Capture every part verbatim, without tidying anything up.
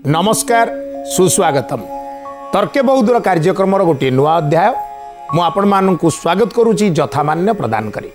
नमस्कार सुस्वागतम तर्के बहुदूर कार्यक्रम गोटे नुआ अध्याय मु आपण मानू स्वागत करुच्ची यथामान्य प्रदान करी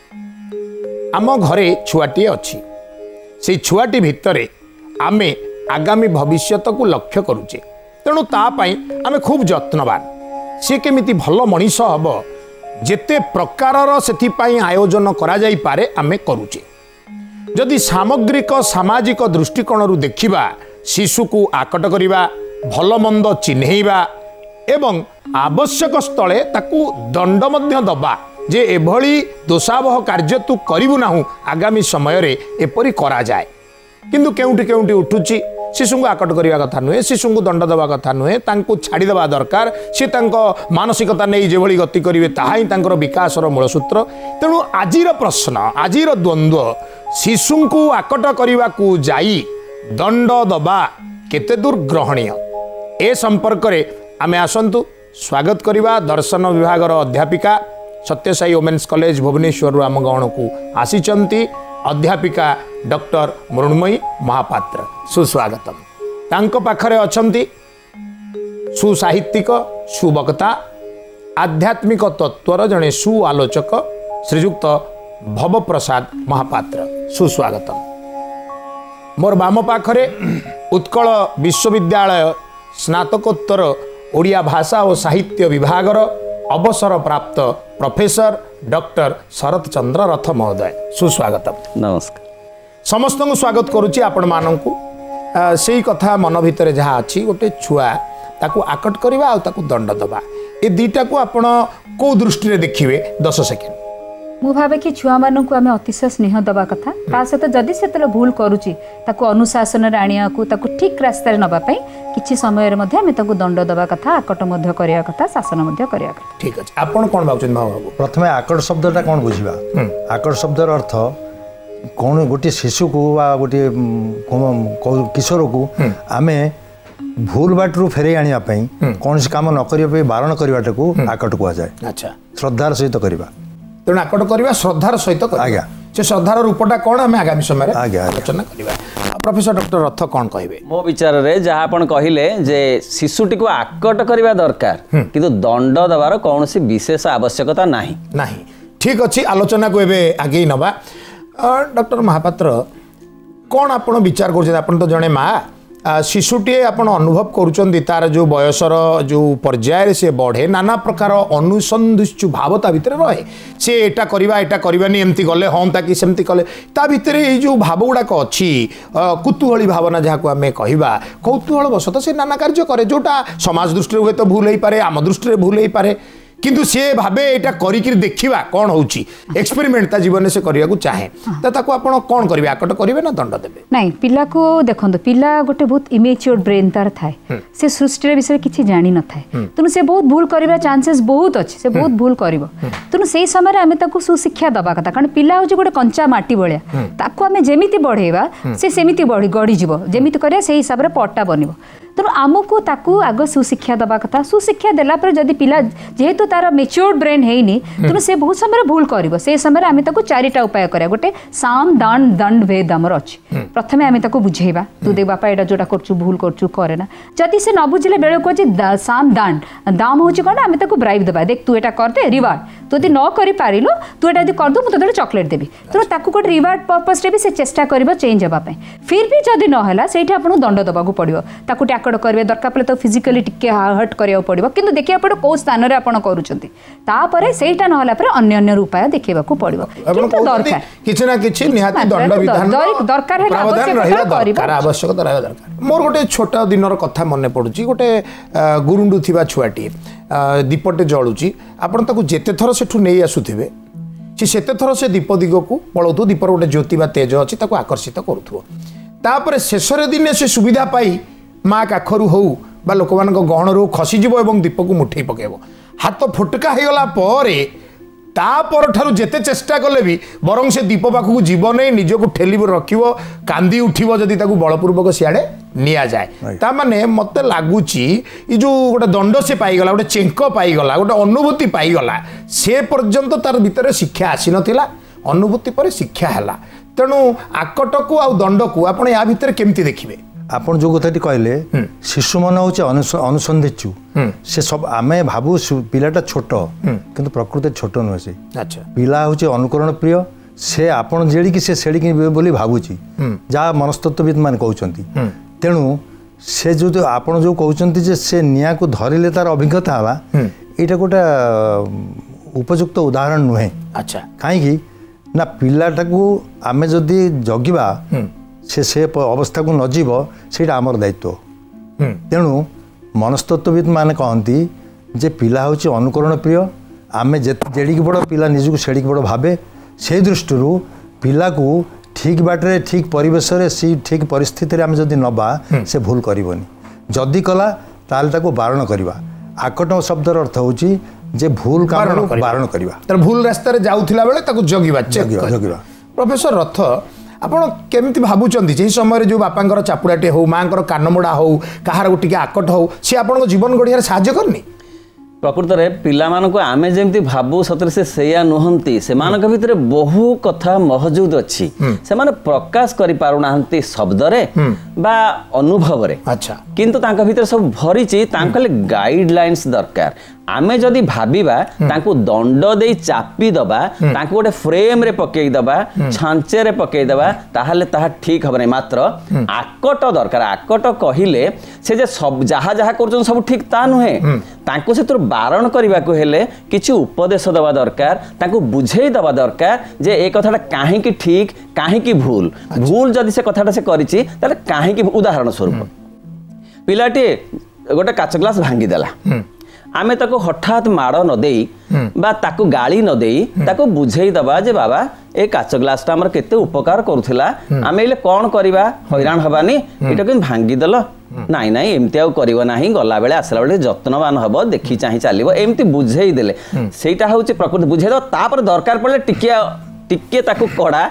आम घरे छुआटी अच्छी से छुआटी भितरे आमे आगामी भविष्यत को लक्ष्य करुचे तेणु तापाई आमे खूब यत्नवान सी केमिति भल मनीष हम जेते प्रकारर सेथिपाई आयोजन करा जाई पारे आमे करुचे जदि सामग्रिक सामाजिक दृष्टिकोण देखिबा शिशु को आकट करिबा भल मंद चिन्हैबा एवं आवश्यक स्थले ताकू दंड मध्य दबा जे एभली दोषावह कार्य तू करिबु नाहु आगामी समय रे एपरी करा जाए किंतु केउंटी केउंटी उठुची शिशु को आकट करिया कथा नुहे शिशु को दंड दबा कथा नुहे तांको छाड़ी दबा दरकार से तांको मानसिकता नै जेभली गति करिवे ताहा ही तांकर विकासर मूलसूत्र तेणु आजिर प्रश्न आजिर द्वंद्व शिशु को आकट करिवा को जाई दंड दबा केते दूर ग्रहणीय ए संपर्क रे आमे आसंतु स्वागत करिबा दर्शन विभाग अध्यापिका सत्यसाई वोमेन्स कॉलेज भुवनेश्वर आम गण को आसीचंती अध्यापिका डॉक्टर मृण्मयी महापात्र सुस्वागतम तांको पाखरे अछंती सुसाहित्यिक सुवक्ता आध्यात्मिक तत्वर जने सु आलोचक श्रीयुक्त भव प्रसाद महापात्र सुस्वागतम मोर बाम पाखरे उत्कल विश्वविद्यालय स्नातकोत्तर ओडिया भाषा और साहित्य विभागर अवसर प्राप्त प्रोफेसर डॉक्टर शरत चंद्र रथ महोदय सुस्वागतम नमस्कार समस्त को स्वागत करुच्ची आपण मानू से कथा मन भितर जहाँ अच्छी गोटे छुआ ताकू आकट करवा आ ताकू दंड दबा ए दुईटा को आपण को दृष्टि देखिए दस सेकेंड मु भावे कि छुआ मानू आम अतिशय स्नेह दबा कथा ता सहित जदि से भूल करुच्ची ताकू अनुशासन आनिया को ताकू ठीक रास्तार नापी किसी समय दंड दबा कथा आकट करने कथा शासन करने कथा ठीक अच्छे आपन कौन भावुछन भाव बाबू प्रथमे आकट शब्दटा कौन बुझा आकट शब्दर अर्थ कौन गोटे शिशु को गोटे किशोर को आमे भूल बाटू फेरे आने कौन काम न करने बारण करवाटा को आकट कहुए अच्छा श्रद्धार सहित करवा तेणु आकट करवा श्रद्धार सहित आज्ञा से श्रद्धार रूपटा कौन आम आगामी समय आलोचना करवा प्रोफेसर डॉक्टर रथ कौन कहे मो विचार रे जहाँ आपण कहले जे शिशुटी को आकट करवा दरकार किंतु दंड दबार कौन सी विशेष आवश्यकता नहीं नहीं ठीक अच्छी आलोचना को एबे आगे नवा डॉक्टर महापात्र कौन आप विचार कर तो जड़े माँ शिशुटी आप अनुभव करुँच तार जो बयसर जो पर्यायर से बढ़े नाना प्रकार अनुसंधिष्टु भाव ता भितर रहे से एटा करवा एटा करवानी एमती गले हाँ ताकि सेमती कले ता भितर ये जो भाव गुड़ाक अच्छी कुतूहली भावना जहाँ को आम कह कौतूहल बसत से नाना कार्य करे जोटा समाज दृष्टि हुए तो भूल हो पारे आम दृष्टि भूल हो पारे किंतु सी भावे यहाँ करी देखा कौन हो एक्सपेरिमेंट जीवन से करने को चाहे तो ताको आपण कौन करेंगे आकट करेंगे ना दंड देवे नहीं पिला को देखो पिला गोटे बहुत इमेच्योर ब्रेन तार थाए से सृष्टि विषय किसी जानी न थाए तेणु से बहुत भूल करवा चांसेस बहुत अच्छे से बहुत भूल कर तेणु से समय आम सुशिक्षा दबा कथा कारण पिला हूँ गोटे कंचा माटी भाया ताकू आम जमी बढ़ेवा से सेमती गढ़ीज जमी कर से हिसाब से पट्टा बन तेणु आमको ताकू आग सुशिक्षा दबा कथा सुशिक्षा देला पर जदि पिला जेहेतु तार मेच्योर्ड ब्रेन है तेणु से बहुत समय भूल कर से समय आम चारिटा उपाय करा गोटे साम दान दंड भेद आमर अच्छी प्रथमे आम बुझेवा तू देख बापा यहाँ जोटा कर भूल करना जदि से न बुझे बेल कहे साम दान दाम हूँ कौन आम ब्राइब देवा देख तू यहाँ करदे रिवार्ड तू यदि न कर पारिलु तू यहाँ यदि करदे मुझे चॉकलेट देवी तेणु ताकू गोटे रिवार्ड पर्पस से भी से चेष्टा कर चेंज होगापी फिर भी जदि नहला से आपको दंड देवाक पड़ो ताकू आकड़ करेंगे दरकार पड़े तो फिजिकली टिके हर्ट करा पड़ो कि देखा पड़ो कौ स्थान में आपड़ करुँच सेटा नाला अन्य अन्य उपाय देखा पड़ो दरकार किसी ना किसी निहाती दंड विधान दरकार आवश्यकता रहा दरकार मोर गोटे छोट दिन कथा मन पड़ुची गोटे गुरुंडु थिबा छुआटी दीपटे जलुची आपण ताकू जेते थर सेठू नहीं आसुथिबे से सेते थर से दीप दिग को पलाउथु दीपर गोटे ज्योति बा तेज अच्छी ताकू आकर्षित करुथुव तापर शेषर दिन से सुविधा पाई माँ काखरू हो बा लोक मान गहणरू खसीज और दीप को मुठे पकेब हाथ फुटका हो गला तापर ठारू जेते चेष्टा कले भी बरं से दीप पाखक जीव नहीं निजक ठेली रखिब कांदी उठिब जदि ताकू बलपूर्वक सियाड़े निया जाए ता माने मते लागुची ये जो गोटे दंड से पाईगला गोटे चेंक पाईगला गोटे अनुभूति पाईगला से पर्यंत तार भितर शिक्षा आसी नथिला अनुभूति पर शिक्षा हैला तेणु आकट को आ दंड को आपण या भितर केमती देखिबे ଆପଣ ଯେଉଁ କଥାଟି କହିଲେ ଶିଶୁ ମନ ହେଉଛି ଅନୁସନ୍ଧିଚୁ ସେ ସବୁ ଆମେ ଭାବୁ ପିଲାଟା ଛୋଟ କିନ୍ତୁ ପ୍ରକୃତରେ ଛୋଟ ନୁହେଁ ସେ ଆଚ୍ଛା ପିଲା ହେଉଛି ଅନୁକରଣ ପ୍ରିୟ ସେ ଆପଣ ଯେଡ଼ିକି ସେ ସେଡ଼ିକି ବୋଲି ଭାବୁଛି ଯାହା ମନସ୍ତତ୍ତ୍ୱବିତ ମାନେ କହୁଛନ୍ତି ତେଣୁ ସେ ଯେଉଁ ଆପଣ ଯେଉଁ କହୁଛନ୍ତି ଯେ ସେ ନିଆଁକୁ ଧରିଲେ ତାର ଅଭିଜ୍ଞତା ହେଲା ଏଇଟା ଗୋଟେ ଉପଯୁକ୍ତ ଉଦାହରଣ ନୁହେଁ ଆଚ୍ଛା କାହିଁକି ନା ପିଲାଟାକୁ ଆମେ ଯଦି ଜଗିବା ସେ ସେ ଅବସ୍ଥାକୁ ନ ଯିବ ସେଇଟା ଆମର ଦାୟିତ୍ୱ ତେଣୁ ମନସ୍ତତ୍ତ୍ୱବିତ ମାନେ କହନ୍ତି ଯେ ପିଲା ହେଉଛି ଅନୁକରଣ ପ୍ରିୟ ଆମେ ଯେଡ଼ିକି ବଡ଼ ପିଲା ନିଜକୁ ସେଡ଼ିକି ବଡ଼ ଭାବେ ସେଇ ଦୃଷ୍ଟିରୁ ପିଲାକୁ ଠିକ୍ ବାଟରେ ଠିକ୍ ପରିବେଶରେ ସେଇ ଠିକ୍ ପରିସ୍ଥିତିରେ ଆମେ ଯଦି ନେବା ସେ ଭୁଲ କରିବନି ଯଦି କଲା ତାହେଲେ ତାକୁ ବାରଣ କରିବା ଆକଟ ଶବ୍ଦର ଅର୍ଥ ହେଉଛି ଯେ ଭୁଲ କାମକୁ ବାରଣ କରିବା ତାର ଭୁଲ ରାସ୍ତାରେ ଯାଉଥିଲା ବେଳେ ତାକୁ ଜଗିବା ଜଗିବା ପ୍ରଫେସର ରଥ ଆପଣ କେମିତି ଭାବୁଛନ୍ତି ସେହି ସମୟରେ ଯେଉଁ ବାପାଙ୍କର ଚାପୁଡ଼ାଟେ ହଉ ମାଙ୍କର କାନମୋଡ଼ା ହଉ କାହାର ଟିକେ ଆକଟ ହଉ ସେ ଆପଣଙ୍କ ଜୀବନ ଗଢ଼ିବାରେ ସାହାଯ୍ୟ କରିନି ପ୍ରକୃତରେ ପିଲାମାନଙ୍କୁ ଆମେ ଯେମିତି ଭାବୁ ସତରେ ସେ ସେଇଆ ନୁହନ୍ତି ସେମାନଙ୍କ ଭିତରେ ବହୁ କଥା ମହଜୁଦ ଅଛି ସେମାନେ ପ୍ରକାଶ କରିପାରୁନାହାନ୍ତି ଶବ୍ଦରେ ବା ଅନୁଭବରେ ଆଚ୍ଛା କିନ୍ତୁ ତାଙ୍କ ଭିତରେ ସବୁ ଭରିଛି ତାଙ୍କ ହେଲେ ଗାଇଡଲାଇନ୍ସ ଦରକାର ଆମେ ଯଦି ଭାବିବା ତାଙ୍କୁ ଦଣ୍ଡ ଦେଇ ଚାପି ଦବା ତାଙ୍କୁ ଗୋଟେ ଫ୍ରେମରେ ପକେଇ ଦବା ଛାଞ୍ଚରେ ପକେଇ ଦବା ତାହେଲେ ତାହା ଠିକ ହବ ନାହିଁ ମାତ୍ର ଆକଟ ଦରକାର ଆକଟ କହିଲେ ସେ ଯେ ଯାହା ଯାହା କରୁଛନ୍ତି ସବୁ ଠିକ ତା ନୁହେଁ ତାଙ୍କୁ ସେଥିରୁ ବାରଣ କରିବାକୁ ହେଲେ କିଛି ଉପଦେଶ ଦେବା ଦରକାର ତାଙ୍କୁ ବୁଝେଇ ଦେବା ଦରକାର ଯେ ଏ କଥାଟା କାହିଁକି ଠିକ କାହିଁକି ଭୁଲ ଭୁଲ ଯଦି ସେ କଥାଟା ସେ କରିଛି ତାହେଲେ କାହିଁକି ଉଦାହରଣ ସ୍ୱରୂପ ପିଲାଟିଏ ଗୋଟେ କାଚ ଗ୍ଲାସ ଭାଙ୍ଗିଦେଲା ଆମେ ତାକୁ ହଠାତ୍ ମାଡ଼ ନ ଦେଇ ବା ତାକୁ ଗାଳି ନ ଦେଇ ତାକୁ ବୁଝେଇ ଦବା ଯେ ବାବା ଏ କାଚ ଗ୍ଲାସଟା ଆମର କେତେ ଉପକାର କରୁଥିଲା ଆମେ ଏଇଲେ କ'ଣ କରିବା ହଇରାଣ ହବାନି ଏଇଟା କିନ୍ତୁ ଭାଙ୍ଗିଦେଲ ନାଇଁ ନାଇଁ ଏମିତି ଆଉ କରିବ ନାହିଁ ଗଲାବେଳେ ଆସିଲା ବେଳେ ଯତ୍ନବାନ ହବ ଦେଖି ଚାହିଁ ଚାଲିବ ଏମିତି ବୁଝେଇ ଦେଲେ ସେଇଟା ହେଉଛି ପ୍ରକୃତି ବୁଝେଇଦେବ ତାପରେ ଦରକାର ପଡ଼ିଲେ ଟିକେ ଟିକେ ତାକୁ କଡ଼ା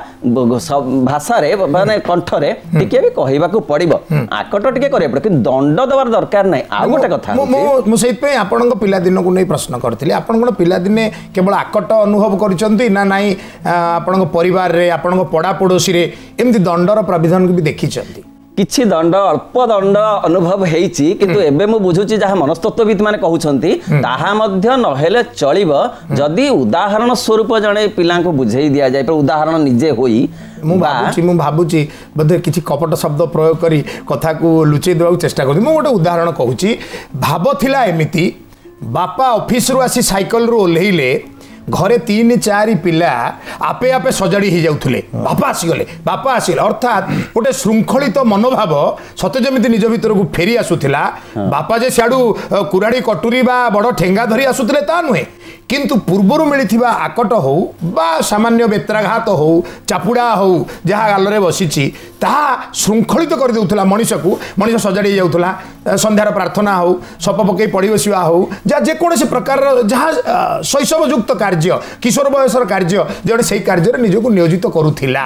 ଭାଷାରେ ମାନେ କଣ୍ଠରେ ଟିକେ ବି କହିବାକୁ ପଡ଼ିବ ଆକଟ ଟିକେ କରିବାକୁ ପଡ଼ିବ କିନ୍ତୁ ଦଣ୍ଡ ଦେବାର ଦରକାର ନାହିଁ ଆଉ ଗୋଟେ କଥା ମୁଁ ସେଇଥିପାଇଁ ଆପଣଙ୍କ ପିଲାଦିନକୁ ନେଇ ପ୍ରଶ୍ନ କରିଥିଲି ଆପଣ କ'ଣ ପିଲାଦିନେ କେବଳ ଆକଟ ଅନୁଭବ କରିଛନ୍ତି ନା ନାହିଁ ଆପଣଙ୍କ ପରିବାରରେ ଆପଣଙ୍କ ପଡ଼ାପଡ଼ୋଶୀରେ ଏମିତି ଦଣ୍ଡର ପ୍ରାବିଧାନକୁ ବି ଦେଖିଛନ୍ତି କିଛି ଦଣ୍ଡ ଅଳ୍ପ ଦଣ୍ଡ ଅନୁଭବ ହେଇଛି କିନ୍ତୁ ଏବେ ମୁଁ ବୁଝୁଛି ଯାହା ମନସ୍ତତ୍ତ୍ୱବିତ ମାନେ କହୁଛନ୍ତି ତାହା ମଧ୍ୟ ନହେଲେ ଚଳିବ ଯଦି ଉଦାହରଣ ସ୍ୱରୂପ ଜଣେ ପିଲାଙ୍କୁ ବୁଝେଇ ଦିଆଯାଏ ଉଦାହରଣ ନିଜେ ହୋଇ ମୁଁ ଭାବୁଛି ମୁଁ ଭାବୁଛି ବୋଧେ କିଛି କପଟ ଶବ୍ଦ ପ୍ରୟୋଗ କରି କଥାକୁ ଲୁଚେଇ ଦେବାକୁ ଚେଷ୍ଟା କରୁଛି ମୁଁ ଗୋଟେ ଉଦାହରଣ କହୁଛି ଭାବ ଥିଲା ଏମିତି ବାପା ଅଫିସରୁ ଆସି ସାଇକେଲରୁ ଓହ୍ଲେଇଲେ ଘରେ ତିନି ଚାରି ପିଲା ଆପେ ଆପେ ସଜାଡ଼ି ହେଇଯାଉଥିଲେ ବାପା ଆସିଗଲେ ବାପା ଆସିଗଲେ ଅର୍ଥାତ୍ ଗୋଟେ ଶୃଙ୍ଖଳିତ ମନୋଭାବ ସତେ ଯେମିତି ନିଜ ଭିତରକୁ ଫେରି ଆସୁଥିଲା ବାପା ଯେ ସିଆଡ଼ୁ କୁରାଡ଼ି କଟୁରୀ ବା ବଡ଼ ଠେଙ୍ଗା ଧରି ଆସୁଥିଲେ ତା ନୁହେଁ କିନ୍ତୁ ପୂର୍ବରୁ ମିଳିଥିବା ଆକଟ ହଉ ବା ସାମାନ୍ୟ ବେତ୍ରାଘାତ ହଉ ଚାପୁଡ଼ା ହଉ ଯାହା ଗାଲରେ ବସିଛି ତାହା ଶୃଙ୍ଖଳିତ କରିଦେଉଥିଲା ମଣିଷକୁ ମଣିଷ ସଜାଡ଼ି ଯାଉଥିଲା ସନ୍ଧ୍ୟାର ପ୍ରାର୍ଥନା ହଉ ସପ ପକାଇ ପଡ଼ି ବସିବା ହଉ ଯାହା ଯେକୌଣସି ପ୍ରକାରର ଯାହା ଶୈଶବଯୁକ୍ତ କାର୍ଯ୍ୟ କିଶୋର ବୟସର କାର୍ଯ୍ୟ ଜଣେ ସେଇ କାର୍ଯ୍ୟରେ ନିଜକୁ ନିୟୋଜିତ କରୁଥିଲା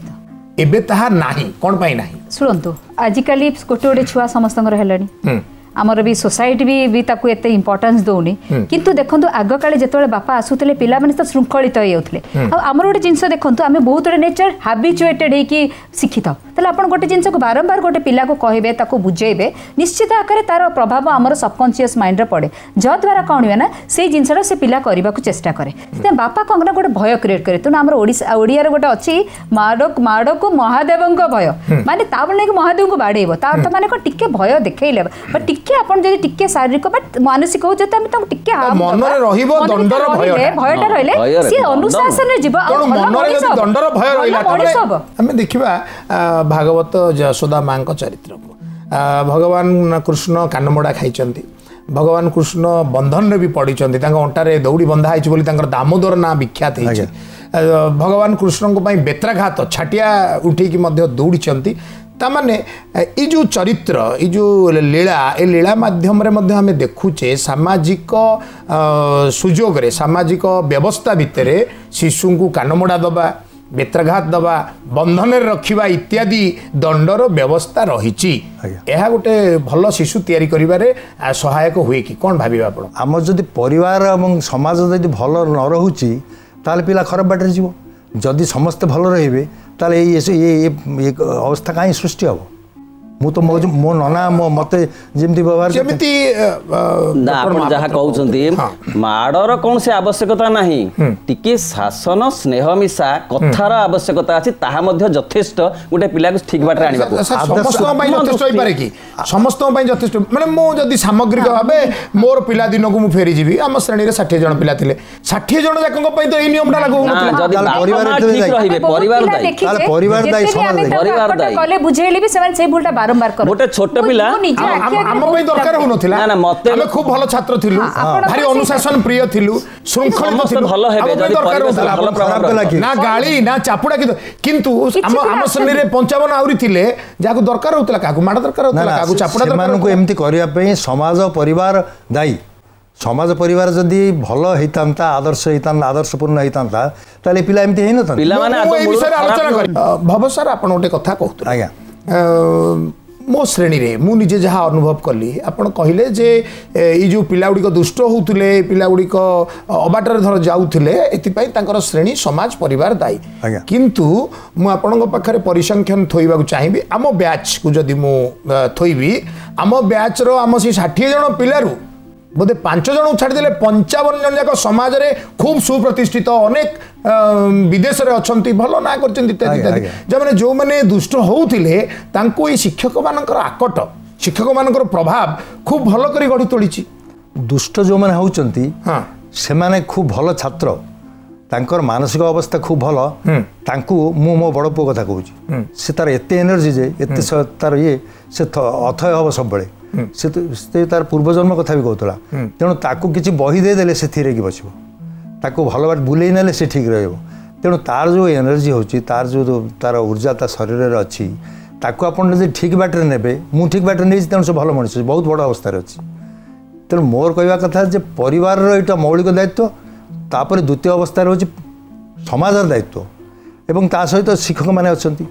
ଏବେ ତାହା ନାହିଁ କ'ଣ ପାଇଁ ନାହିଁ ଶୁଣନ୍ତୁ ଆଜିକାଲି ଗୋଟେ ଗୋଟେ ଛୁଆ ସମସ୍ତଙ୍କର ହେଲାଣି आमर भी सोसाइटी भी भी ताकू एते इंपोर्टेंस दौनी किंतु देखंतु आग काले जेतोले बापा आसुतले पिला माने तो शृंखलित हो जाउतले आ हमर गोटे जिंस देखंतु आमे बहुत नेचर हैबिचुएटेड हे कि शिक्षित तले आपण गोटे जिंस को बारंबार गोटे पिला को कहबे ताकू बुझेबे निश्चित आकारे तार प्रभाव हमर सबकॉन्शियस माइंड रे पड़े ज द्वारा कोन हुए ना से जिंसटा से पिला करबा को चेष्टा करे ते बापा कोन गोटे भय क्रिएट करे तो हमर ओडिसा ओडिया रे गोटे अछि माडो माडो को महादेवंक भय माने ता बने कि महादेव को बाडेबो ता अर्थ माने को टिके भय देखैले बट टिके आपण जदी टिके शारीरिक बट मानसिक हो जते हम त टिके मन रे रहिबो दंडर भय भयटा रहले से अनुशासन रे जीव मन रे जदी दंडर भय रहिला तबे हम देखिबा भागवत यशोदा मां को चरित्र को भगवान कृष्ण कानमोड़ा खाइचंती भगवान कृष्ण बंधन रे भी पड़ीचंती तांका अंटारे दौड़ी बंधा आइछ बोली तांकर दामोदर ना विख्यात है भगवान कृष्ण को पई बेत्राघात छाटिया उठी की मध्य दौड़ीचंती तामाने ये जो चरित्र ये जो लीला ए लीला माध्यम रे मध्य हमें देखुचे सामाजिक सुजोग रे सामाजिक व्यवस्था भितर शिशु को कानमोड़ा दबा बेत्राघात दबा बंधन रखिबा इत्यादि दंडर व्यवस्था रही यह गोटे भल शिशु तैयारी करिबारे सहायक हुए कि कौन भाविबा आपण आम जदि परिवार एवं समाज जदि भल न रहुची ताले पिला खराब बाटर जीवो जदि समस्ते भल रहिबे ताले ये ये अवस्था कहीं सृष्टि हम ମୁଁ ତ ମୋ ମୋ ନନା ମୋ ମତେ ଯେମିତି ବ୍ୟବହାର ଯେମିତି ନା ଆପଣ ଯାହା କହୁଛନ୍ତି ମାଡ଼ର କୌଣସି ଆବଶ୍ୟକତା ନାହିଁ, ଟିକେ ଶାସନ ସ୍ନେହ ମିଶା କଥାର ଆବଶ୍ୟକତା ଅଛି, ତାହା ମଧ୍ୟ ଯଥେଷ୍ଟ ଗୋଟେ ପିଲାକୁ ଠିକ ବାଟରେ ଆଣିବାକୁ। ସମସ୍ତଙ୍କ ପାଇଁ ଯଥେଷ୍ଟ ହୋଇପାରେ କି? ସମସ୍ତଙ୍କ ପାଇଁ ଯଥେଷ୍ଟ ମାନେ ମୁଁ ଯଦି ସାମଗ୍ରିକ ଭାବେ ମୋର ପିଲା ଦିନକୁ ମୁଁ ଫେରିଯିବି, ଆମ ଶ୍ରେଣୀରେ ଷାଠିଏ ଜଣ ପିଲା ଥିଲେ, ଷାଠିଏ ଜଣ ଯାକଙ୍କ ପାଇଁ ତ ଏଇ ନିୟମଟା ଲାଗୁ ହଉନଥିଲା। ଯଦି ପରିବାର ଠିକ ରହିବେ, ପରିବାର ଦାୟୀ, ତାହେଲେ ପରିବାର ଦାୟୀ, ସମାଜ ଦାୟୀ, ପରିବାର ଦାୟୀ କଲେ ବୁଝେଇଲେ ବି ସେମାନେ ସେଇ ଭୁଲଟା ବାରମ୍ବାର କରନ୍ତି। ଗୋଟେ ଛୋଟ ପିଲା ଆମ ପାଇଁ ଦରକାର ହଉନଥିଲା, ନା ନା ମତେ ଆମେ খুব ভালো ছাত্র ଥିଲু, ভারি অনুশাসন প্রিয় ଥିଲু, শৃঙ্খলিত ଥିଲু, ভালো হবে যদি পরিবেশ ভালো প্রভাব লাগে, না গাଳି না চাপুড়া, কিন্তু কিন্তু ଆମ ଆମ ଶ୍ରେଣୀରେ ପଞ୍ଚାବନ ଆହୁରି ଥିଲେ ଯାହାକୁ ଦରକାର ହଉଥିଲା, କାହାକୁ ମାଡ଼ ଦରକାର ହଉଥିଲା, କାହାକୁ ଚାପୁଡା ଦରକାର ସେମାନଙ୍କୁ ଏମିତି କରିବା ପାଇଁ ସମାଜ ପରିବାର ଦାୟୀ। ସମାଜ ପରିବାର ଯଦି ଭଲ ହେଇଥାନ୍ତା, ଆଦର୍ଶ ହେଇଥାନ୍ତା, ଆଦର୍ଶପୂର୍ଣ୍ଣ ହେଇଥାନ୍ତା, ତାହେଲେ ପିଲା ଏମିତି ହେଇନଥାନ୍ତା। ପିଲାମାନେ ଏ ବିଷୟରେ ଆଲୋଚନା କରି ଭବ ସାର୍ ଆପଣ ଗୋଟେ କଥା କହୁଥିଲେ। ଆଜ୍ଞା, ମୋ ଶ୍ରେଣୀରେ ମୁଁ ନିଜେ ଯାହା ଅନୁଭବ କଲି, ଆପଣ କହିଲେ ଯେ ଏଇ ଯେଉଁ ପିଲାଗୁଡ଼ିକ ଦୁଷ୍ଟ ହେଉଥିଲେ, ପିଲାଗୁଡ଼ିକ ଅବାଟରେ ଧର ଯାଉଥିଲେ, ଏଥିପାଇଁ ତାଙ୍କର ଶ୍ରେଣୀ ସମାଜ ପରିବାର ଦାୟୀ। କିନ୍ତୁ ମୁଁ ଆପଣଙ୍କ ପାଖରେ ପରିସଂଖ୍ୟାନ ଥୋଇବାକୁ ଚାହିଁବି, ଆମ ବ୍ୟାଚ୍କୁ ଯଦି ମୁଁ ଥୋଇବି, ଆମ ବ୍ୟାଚ୍ର ଆମ ସେଇ ଷାଠିଏ ଜଣ ପିଲାରୁ ବୋଧେ ପାଞ୍ଚ ଜଣକୁ ଛାଡ଼ିଦେଲେ ପଞ୍ଚାବନ ଜଣ ଯାକ ସମାଜରେ ଖୁବ୍ ସୁପ୍ରତିଷ୍ଠିତ, ଅନେକ ବିଦେଶରେ ଅଛନ୍ତି, ଭଲ ନାଁ କରିଛନ୍ତି ଇତ୍ୟାଦି ଇତ୍ୟାଦି, ଯେଉଁମାନେ ଯେଉଁମାନେ ଦୁଷ୍ଟ ହେଉଥିଲେ ତାଙ୍କୁ ଏଇ ଶିକ୍ଷକମାନଙ୍କର ଆକଟ, ଶିକ୍ଷକମାନଙ୍କର ପ୍ରଭାବ ଖୁବ୍ ଭଲ କରି ଗଢ଼ି ତୋଳିଛି। ଦୁଷ୍ଟ ଯେଉଁମାନେ ହେଉଛନ୍ତି ସେମାନେ ଖୁବ୍ ଭଲ ଛାତ୍ର, ତାଙ୍କର ମାନସିକ ଅବସ୍ଥା ଖୁବ୍ ଭଲ। ତାଙ୍କୁ ମୁଁ ମୋ ବଡ଼ ପୁଅ କଥା କହୁଛି, ସେ ତାର ଏତେ ଏନର୍ଜି ଯେ, ଏତେ ତାର ଇଏ, ସେ ଅଥୟ ହେବ ସବୁବେଳେ। ସେ ତାର ପୂର୍ବଜନ୍ମ କଥା ବି କହୁଥିଲା, ତେଣୁ ତାକୁ କିଛି ବହି ଦେଇଦେଲେ ସେ ଥିରେକି ବସିବ, ତାକୁ ଭଲ ବାଟ ବୁଲେଇ ନେଲେ ସେ ଠିକ୍ ରହିବ। ତେଣୁ ତାର ଯେଉଁ ଏନର୍ଜି ହେଉଛି, ତାର ଯେଉଁ ତାର ଉର୍ଜା ତା ଶରୀରରେ ଅଛି, ତାକୁ ଆପଣ ଯଦି ଠିକ୍ ବାଟରେ ନେବେ, ମୁଁ ଠିକ୍ ବାଟରେ ନେଇଛି, ତେଣୁ ସେ ଭଲ ମଣିଷ, ବହୁତ ବଡ଼ ଅବସ୍ଥାରେ ଅଛି। ତେଣୁ ମୋର କହିବା କଥା ଯେ ପରିବାରର ଏଇଟା ମୌଳିକ ଦାୟିତ୍ୱ, ତାପରେ ଦ୍ୱିତୀୟ ଅବସ୍ଥାରେ ହେଉଛି ସମାଜର ଦାୟିତ୍ୱ, ଏବଂ ତା ସହିତ ଶିକ୍ଷକମାନେ ଅଛନ୍ତି।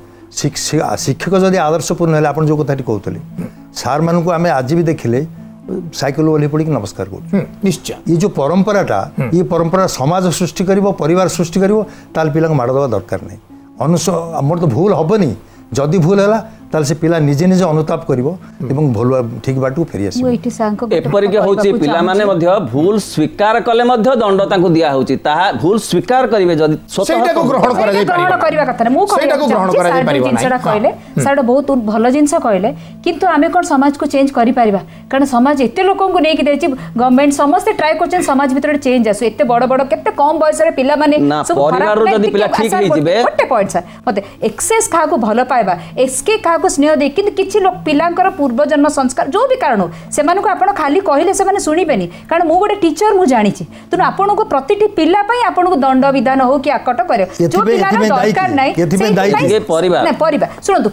ଶିକ୍ଷକ ଯଦି ଆଦର୍ଶପୂର୍ଣ୍ଣ ହେଲେ, ଆପଣ ଯେଉଁ କଥାଟି କହୁଥିଲେ, ସାର୍ମାନଙ୍କୁ ଆମେ ଆଜି ବି ଦେଖିଲେ ସାଇକେଲ ଓହ୍ଲେଇ ପଡ଼ିକି ନମସ୍କାର କରୁଛୁ। ନିଶ୍ଚୟ ଏ ଯେଉଁ ପରମ୍ପରାଟା, ଏ ପରମ୍ପରା ସମାଜ ସୃଷ୍ଟି କରିବ, ପରିବାର ସୃଷ୍ଟି କରିବ, ତାହେଲେ ପିଲାଙ୍କୁ ମାଡ଼ ଦେବା ଦରକାର ନାହିଁ। ଅନୁସ ଆମର ତ ଭୁଲ ହେବନି, ଯଦି ଭୁଲ ହେଲା ତାହେଲେ ସେ ପିଲା ନିଜେ ନିଜେ ଅନୁତାପ କରିବ ଏବଂ ଭଲ ଠିକ୍ ବାଟକୁ ଫେରି ଆସିବ। ଏପରିକି ହେଉଛି ପିଲାମାନେ ମଧ୍ୟ ଭୁଲ ସ୍ୱୀକାର କଲେ ମଧ୍ୟ ଦଣ୍ଡ ତାଙ୍କୁ ଦିଆ ହେଉଛି, ତାହା ଭୁଲ ସ୍ୱୀକାର କରିବେ ଯଦି ସେଇଟାକୁ ଗ୍ରହଣ କରାଯାଇ ଗ୍ରହଣ କରିବା କଥା ନାହିଁ। ମୁଁ ସେଇଟାକୁ ଗ୍ରହଣ କରାଯାଇ ପାରିବ ନାହିଁ। ଜିନିଷଟା କହିଲେ ସାର୍ ବହୁତ ଭଲ ଜିନିଷ କହିଲେ, କିନ୍ତୁ ଆମେ କ'ଣ ସମାଜକୁ ଚେଞ୍ଜ କରିପାରିବା? କାରଣ ସମାଜ ଏତେ ଲୋକଙ୍କୁ ନେଇକି ଦେଇଛି, ଗଭର୍ଣ୍ଣମେଣ୍ଟ ସମସ୍ତେ ଟ୍ରାଏ କରୁଛନ୍ତି ସମାଜ ଭିତରେ ଚେଞ୍ଜ ଆସୁ, ଏତେ ବଡ଼ ବଡ଼ କେତେ କମ୍ ବୟସରେ ପିଲାମାନେ ସବୁ ପରିବାରରୁ ଯଦି ପିଲା ଠିକ୍ ହେଇଯିବେ। ଗୋଟେ ପଏଣ୍ଟ ସାର୍, ମୋତେ ଏକ୍ସେସ୍ କାହାକୁ ଭଲ ପାଇବା, ଏସ୍କେ କାହାକୁ ସ୍ନେହ ଦେଇ, କିନ୍ତୁ କିଛି ଲୋକ ପିଲାଙ୍କର ପୂର୍ବଜନ୍ମ ସଂସ୍କାର ଯେଉଁ ବି କାରଣ ସେମାନଙ୍କୁ ଆପଣ ଖାଲି କହିଲେ ସେମାନେ ଶୁଣିବେନି। କାରଣ ମୁଁ ଗୋଟେ ଟିଚର, ମୁଁ ଜାଣିଛି, ତେଣୁ ଆପଣଙ୍କୁ ପ୍ରତିଟି ପିଲା ପାଇଁ ଆପଣଙ୍କୁ ଦଣ୍ଡ ବିଧାନ ହଉ କି ଆକଟ କରିବ, ଯେଉଁ ପିଲାର ଦରକାର ନାହିଁ ପରିବାର। ଶୁଣନ୍ତୁ,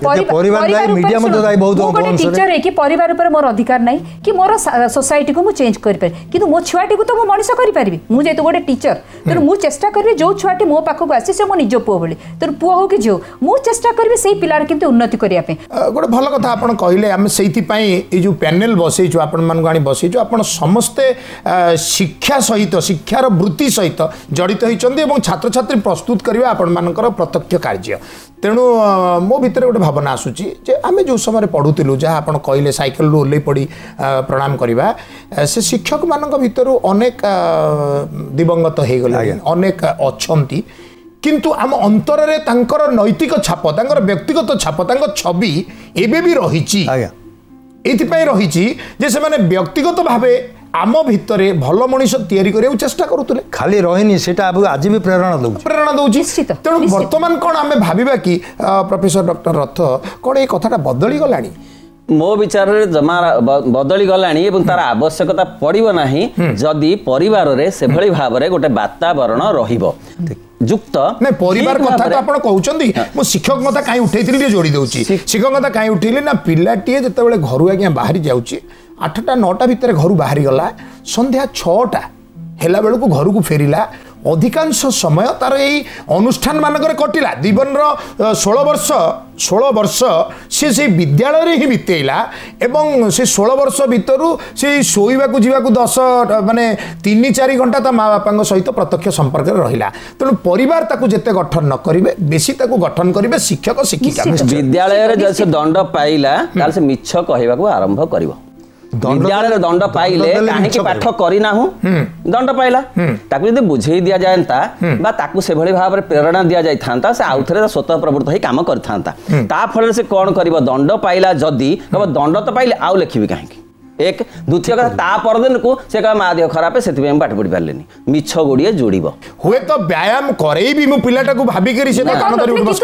ଗୋଟେ ଟିଚର ହେଇକି ପରିବାର ଉପରେ ମୋର ଅଧିକାର ନାହିଁ କି ମୋର ସୋସାଇଟିକୁ ମୁଁ ଚେଞ୍ଜ କରିପାରିବି, କିନ୍ତୁ ମୋ ଛୁଆଟିକୁ ତ ମୁଁ ମଣିଷ କରିପାରିବି। ମୁଁ ଯେହେତୁ ଗୋଟେ ଟିଚର, ତେଣୁ ମୁଁ ଚେଷ୍ଟା କରିବି ଯେଉଁ ଛୁଆଟି ମୋ ପାଖକୁ ଆସିଛି ସେ ମୋ ନିଜ ପୁଅ ଭଳି, ତେଣୁ ପୁଅ ହଉ କି ଝିଅ, ମୁଁ ଚେଷ୍ଟା କରିବି ସେଇ ପିଲାର କିନ୍ତୁ ଉନ୍ନତି କରିବା ପାଇଁ। ଗୋଟେ ଭଲ କଥା ଆପଣ କହିଲେ, ଆମେ ସେଇଥିପାଇଁ ଏଇ ଯେଉଁ ପ୍ୟାନେଲ ବସେଇଛୁ, ଆପଣମାନଙ୍କୁ ଆଣି ବସେଇଛୁ, ଆପଣ ସମସ୍ତେ ଶିକ୍ଷା ସହିତ, ଶିକ୍ଷାର ବୃତ୍ତି ସହିତ ଜଡ଼ିତ ହୋଇଛନ୍ତି ଏବଂ ଛାତ୍ରଛାତ୍ରୀ ପ୍ରସ୍ତୁତ କରିବା ଆପଣମାନଙ୍କର ପ୍ରତ୍ୟକ୍ଷ କାର୍ଯ୍ୟ। ତେଣୁ ମୋ ଭିତରେ ଗୋଟେ ଭାବନା ଆସୁଛି ଯେ ଆମେ ଯେଉଁ ସମୟରେ ପଢ଼ୁଥିଲୁ, ଯାହା ଆପଣ କହିଲେ ସାଇକେଲରୁ ଓହ୍ଲେଇ ପଡ଼ି ପ୍ରଣାମ କରିବା, ସେ ଶିକ୍ଷକମାନଙ୍କ ଭିତରୁ ଅନେକ ଦିବଙ୍ଗତ ହେଇଗଲେ, ଅନେକ ଅଛନ୍ତି, କିନ୍ତୁ ଆମ ଅନ୍ତରରେ ତାଙ୍କର ନୈତିକ ଛାପ, ତାଙ୍କର ବ୍ୟକ୍ତିଗତ ଛାପ, ତାଙ୍କ ଛବି ଏବେ ବି ରହିଛି। ଏଇଥିପାଇଁ ରହିଛି ଯେ ସେମାନେ ବ୍ୟକ୍ତିଗତ ଭାବେ ଆମ ଭିତରେ ଭଲ ମଣିଷ ତିଆରି କରିବାକୁ ଚେଷ୍ଟା କରୁଥିଲେ। ଖାଲି ରହିନି, ସେଟା ଆଜି ବି ପ୍ରେରଣା ଦେଉଛି, ପ୍ରେରଣା ଦେଉଛି। ତେଣୁ ବର୍ତ୍ତମାନ କ'ଣ ଆମେ ଭାବିବା କି ପ୍ରଫେସର ଡକ୍ଟର ରଥ, କ'ଣ ଏଇ କଥାଟା ବଦଳି ଗଲାଣି? ମୋ ବିଚାରରେ ଜମା ବଦଳି ଗଲାଣି ଏବଂ ତାର ଆବଶ୍ୟକତା ପଡ଼ିବ ନାହିଁ ଯଦି ପରିବାରରେ ସେଭଳି ଭାବରେ ଗୋଟେ ବାତାବରଣ ରହିବ ଯୁକ୍ତ। ନାଇଁ, ପରିବାର କଥା ତ ଆପଣ କହୁଛନ୍ତି, ମୁଁ ଶିକ୍ଷକ କଥା କାହିଁ ଉଠେଇଥିଲି ଟିକେ ଯୋଡ଼ି ଦେଉଛି। ଶିକ୍ଷକ କଥା କାହିଁ ଉଠେଇଲି ନା, ପିଲାଟିଏ ଯେତେବେଳେ ଘରୁ ଆଜ୍ଞା ବାହାରି ଯାଉଛି, ଆଠଟା ନଅଟା ଭିତରେ ଘରୁ ବାହାରି ଗଲା, ସନ୍ଧ୍ୟା ଛଅଟା ହେଲା ବେଳକୁ ଘରକୁ ଫେରିଲା, अधिकांश समय तार यही अनुष्ठान मानक कटिला जीवन षोल वर्ष षोल वर्ष सी से विद्यालय ही बितेला एवं से षोल वर्ष भितर से शोवा जावाक दस माने तीन चार घंटा ता माँ बापा सहित प्रत्यक्ष संपर्क रहा तेणु परिवार ताकू जेते गठन न करेंगे बेसी ताकू गठन करेंगे शिक्षक शिक्षिका विद्यालय जब से दंड पाइला ताल से मिछ कहवा आरंभ करिवो विद्यालय दंड पाइले कहीं पाठ करना दंड पाइला ताकू जब बुझे दि जाता बा ताकू से भली भाव प्रेरणा दि जाता से आउ थे स्वतः प्रवृत्त हो काम करता फल से कौन कर दंड पाइला जदि कह दंड तो पाइले आउ लिखी कहीं एक द्वितीय कथा ता परदिन को से कह माँ देह खराब है से पाठ पढ़ी पारे मिछ गुड़िए जोड़ हुए तो व्यायाम करे भी मो पिलाटा को भाबी करी से कान धरि उठबस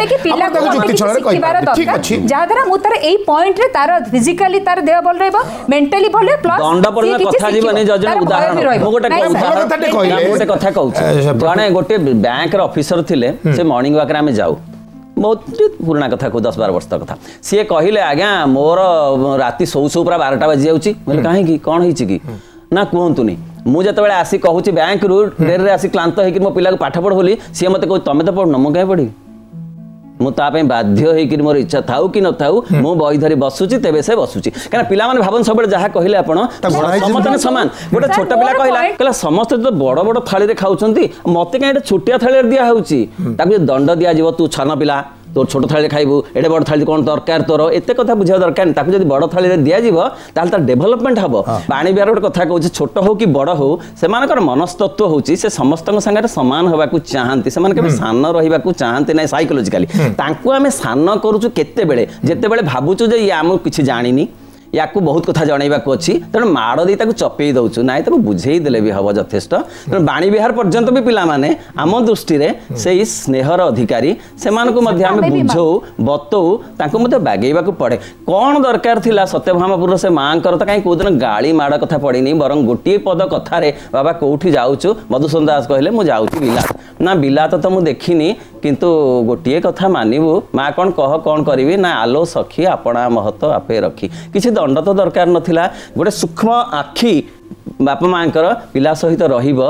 करन जादरा मु तार एई पॉइंट रे तार फिजिकली तार देह बल रहबो मेंटली भले प्लस दंड पर कथा जीवन जजन उदाहरण मो गोटे गोटे कथा कहू जने गोटे बैंक रे ऑफिसर थिले से मॉर्निंग वॉक रे हम जाऊ बहुत पुराना कथा को दस बार वर्ष कथा सी कहले आज्ञा मोर राति शो शो पूरा बारटा बाजी जाऊँगी बोले कहीं कौन होती कि ना कहतुनि मुझे जो आसी कहूँ बैंक रु डेरे आसी क्लांत होकर मो पिला पाठ पढ़ बोली सी मत कह तुम तो पढ़न मुझे पढ़ी मुझे बाध्य होकर मोर इच्छा था कि न था मु बही धरी बसुची तेबे से बसुची कहीं पिला माने भावन सब जहाँ कहले आपण समस्त सामान गोटे छोट पिला कहला कहला समस्त तो बड़ बड़ थाली खाऊँ मत कहीं छोटिया थाली दिया होची दंड दिया तू छन पिला तोर छोट थाली खाइबू एडे बड़ थाली कौन दरकार तोर एत कथा बुझा दरकार ताकू जब बड़ थाली दिज्व ताल तार डेभलपमेंट हम पानी बिहार गोटे कथा कहूँ छोट हो कि बड़ हो से मनस्तत्व होची से समस्त संगे सामान होगा चाहती से सान रहा चाहती ना साइकोलोजिकाली तांकू आम सान करूँ केते बेले जेते बेले भावुचु जे ये आमको किसी जानी या बहुत कथा जनवाक अच्छी तेणु माड़ दी चपे दौचु ना तो बुझे देले भी हम यथेष्ट तेणु बाणी विहार पर्यंत भी पिला माने आम दृष्टि से स्नेहर अधिकारी से बुझौ बतौ बागेवा पड़े कौन दरकार थिला सत्यभामापुर से माँ तो कहीं कौन गाड़ी माड़ कथा पड़ी बर गोटे पद कथार बाबा कौटी जाऊँ मधुसूदन दास कहले मुझे जाऊँगी बिलात ना बिलात तो मुझे देखनी किंतु गोटे कथा मानबू माँ कौन कह कौन करी ना आलो सखी आपणा महत आपे रखी किसी दंड तो दरकार नथिला गोटे सूक्ष्म आखि बापा माँ पिला सहित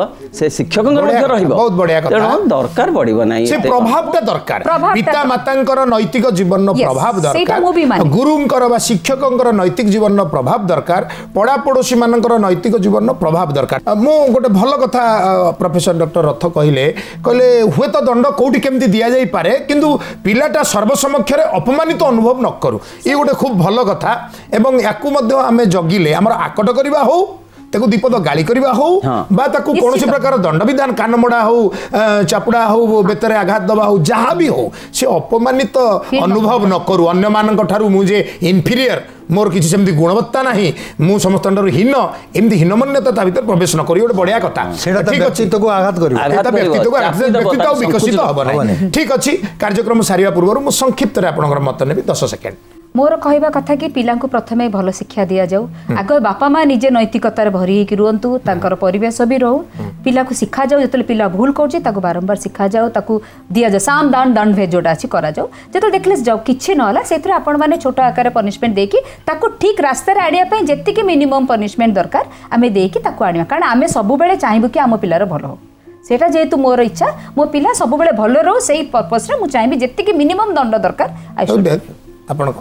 से शिक्षक बहुत बढ़िया दरकार पड़ो ना से प्रभावटा दरकार पिता माता नैतिक जीवन प्रभाव दरकार गुरुंकर शिक्षक नैतिक जीवन प्रभाव दरकार पड़ा पड़ोशी मान नैतिक जीवन प्रभाव दरकार मु गोटे भल कथा प्रोफेसर डॉक्टर रथ कहले कहले हुए तो दंड कौटी केमती दिया जाई पारे किंतु पिलाटा सर्वसमक्ष अपमानित अनुभव न करू ये गोटे खूब भल कथा एवं याकू मध्य आमे जगिले हमर आकट करबा हो ताको दीपद गाली करबा हो बा ताको कोनोसी प्रकार दंड विधान कान मोड़ा हो चापुड़ा हो बेतरे आघात दबा हो जहाँ भी हो से अपमानित अनुभव न करू अन्य मानक ठारू मुझे इनफीरियर मोर किसी सेमती गुणवत्ता नहीं मु समस्त हीन एमती हीनमन्यता ता भीतर प्रवेश न करी गोटे बढ़िया कथा ठीक अछि तो को आघात करियो एटा व्यक्तित्व को व्यक्तित्व विकसित हबो नै ठीक अछि कार्यक्रम सारिया पूर्व मु संक्षिप्त रे आपनकर मत नेबी दस सेकेंड मोर कहवा कथा कि पिला प्रथमे भल शिक्षा दि जाऊ आग बापा माँ निजे नैतिकतार भरी होकर रुहतु तांकर परिवेश भी रहू पिला को शिखा जाऊ जो पिला भूल कर बारंबार शिखा जाऊ ताकू दि जाऊ साम दान दंड भेज जोटा अच्छी करा जाऊ जो देखले जाऊ किसी ना से आपण मैंने छोट आकार पनिशमेंट देकी ताकू ठीक रास्तार आने जी मिनिमम पनिशमेंट दरकार आम देकी आने कारण आम सब चाहबू कि आम पिलार भल हो सेटा जेहेतु मोर इच्छा मो पिला सब भल रो से पर्पस मुझे चाहिए जी मिनिमम दंड दरकार आपण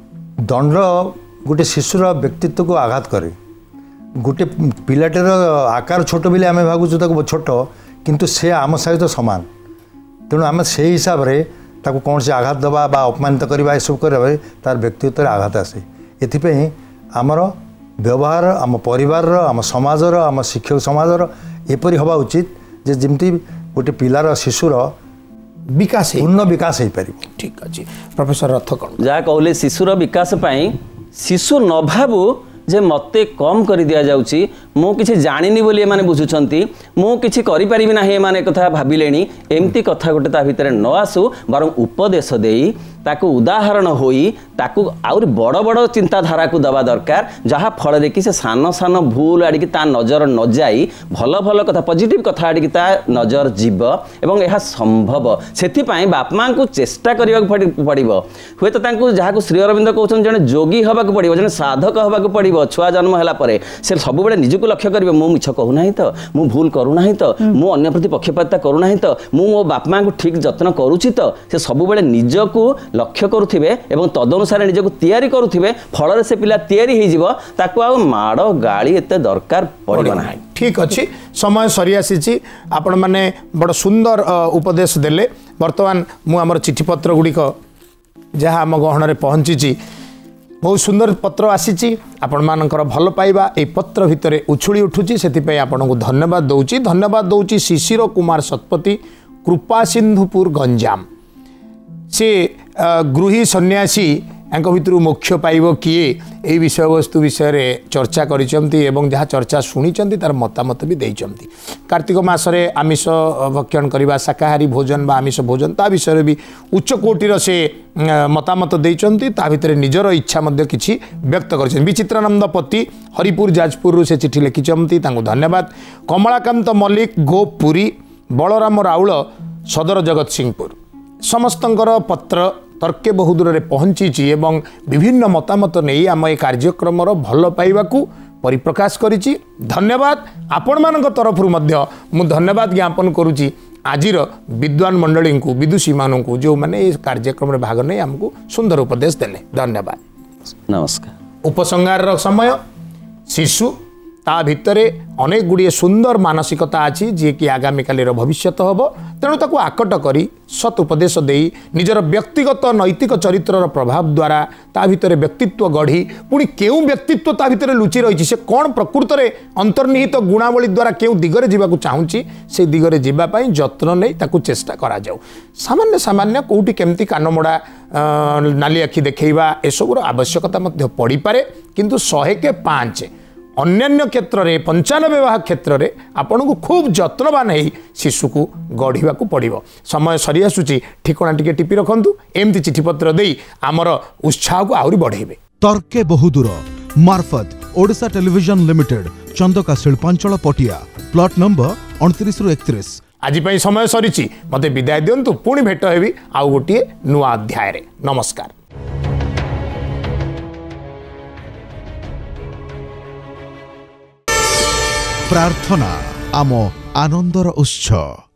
दंड गोटे शिशुर व्यक्तित्व को आघात करे गोटे पिलाटर आकार छोट बिले आम भावुँ छोट किंतु से आम सहित सामान तेणु आम से हिसाब से ताको कौन से आघात दबा बा अपमानित करवा सब कर तार व्यक्तित्व आघात आसे एथिपाई आमर व्यवहार आम परिवार आम समाजर आम शिक्षक समाजर एपरी हवा उचित जे जमती गोटे पिलार शिशुर विकास पूर्ण विकास हो पार ठीक अच्छे प्रोफेसर रथ कौन जहाँ कहले शिशुर विकास पाई शिशु न भावु जे मते कम कर दिया जाउची मु किछि जानिनी बोली एमाने बुझुछंती मु किछि करि परिबि नाही एमाने कथा भाबिलेनी एमती कथा गोटे ता भितरे न आसु बरं उपदेश देई ताकू उदाहरण होई ताकू आउरी बड़ बड़ चिंताधारा को दबा दरकार जहाँ फल कि से सान सान भूल आड़िकी ता नजर न जाई भल भल कथा पॉजिटिव कथा आड़िकी ता नजर जीव एवं यह संभव से बाप माँ को चेष्टा करने पड़ो हुए तो जहाँ श्री अरविंद कहते जड़े जोगी हवा पड़ो जड़े साधक हवा पड़ो छुआ जन्म है से सब लक्ष्य लक्ष्य करेंगे मु मिछ कहूना तो मु भूल करूना तो मु अन्य प्रति पक्षपातिता करूना तो मु मो बाप माँ को ठीक जत्न करुच्ची तो से सब निजको लक्ष्य करुवे और तदनुसार निजको तैयारी करुवे फल से पिला तैयारी हो माड़ गाड़ी एत दरकार पड़ो ना। ठीक अच्छी समय सरी आसी आपण मैंने बड़ सुंदर उपदेश देले बर्तमान मु आमर चिठीपत्र गुड़िक जहाँ आम गहन पहुँची बहुत सुंदर पत्र आसी आपण मानकर भल पाइबा ए पत्र भितर उछुली उठुची से आपन को धन्यवाद दौची धन्यवाद दौची शिशिर कुमार शतपथी कृपा सिंधुपुर गंजाम से गृही सन्यासी भितर मोक्ष पाइब किए यही विषय वस्तु विषय चर्चा करिसेंती एवं जहाँ चर्चा शुणी तार मतामत भी देइचंती कार्तिक मासरे आमिष भक्षण करवा शाकाहारी भोजन बा आमिष भोजन ता विषय भी उच्च कोटिर से मतामत देइचंती ता भितर निजर इच्छा मध्य किछि व्यक्त कर विचित्रानंद पति हरिपुर जाजपुर से चिठी लिखिचंती तांको धन्यवाद कमलाकांत मल्लिक गोपुरी बलराम राउल सदर जगत सिंहपुर समस्तंकर पत्र तर्के बहु दूर में पहुँची एवं विभिन्न मतामत नहीं आम ए कार्यक्रम भल पाइबा परिप्रकाश करिछि धन्यवाद आपण मान तरफ मु धन्यवाद ज्ञापन करुच्ची आजिर विद्वान मंडली को विदुषी मान को जो मैंने इस कार्यक्रम में भाग नहीं आमको सुंदर उपदेश देले धन्यवाद नमस्कार। उपसंहार समय शिशु ता भितरे अनेक गुड़िए सुंदर मानसिकता अच्छी जी कि आगामी कालीर भविष्य हम तेणु ताको आकट करी सत उपदेश देई निजर व्यक्तिगत नैतिक चरित्रर प्रभाव द्वारा ता भितरे व्यक्तित्व गढ़ी पुणी केउ व्यक्तित्व ता भितरे लुचि रही से कौन प्रकृत में अंतर्निहित गुणावली द्वारा केउ दिगरे जीवाकु चाहूँगी से दिगरे जीवा पई जत्न नहीं ताकु चेष्टा करा जाऊ सामान्य सामान्य कोउठी केमती कानमोड़ा नाली आखि देखैबा एसबुर आवश्यकता मध्य पड़ी पारे किंतु सौ के पाँच अन्यान्य क्षेत्र में पंचानबे भाग क्षेत्र में आपन को खूब जत्नवान है शिशु को गढ़ा पड़ो समय सरी आसुची ठिकना टिके टिपि रखु एमती चिठीपत्र दे आमर उत्साह को आहरी बढ़ेबे। तर्के बहुदूर मार्फत ओडिशा टेलीविजन लिमिटेड चंदका शिल्पांचल पटिया प्लॉट नंबर उनतीस रु एकतीस। आज समय सरी मते विदाय दिंतु पुणी भेट हेबी आउ गोटे नुआ अध्याय रे नमस्कार। प्रार्थना आम आनंदर उत्सव।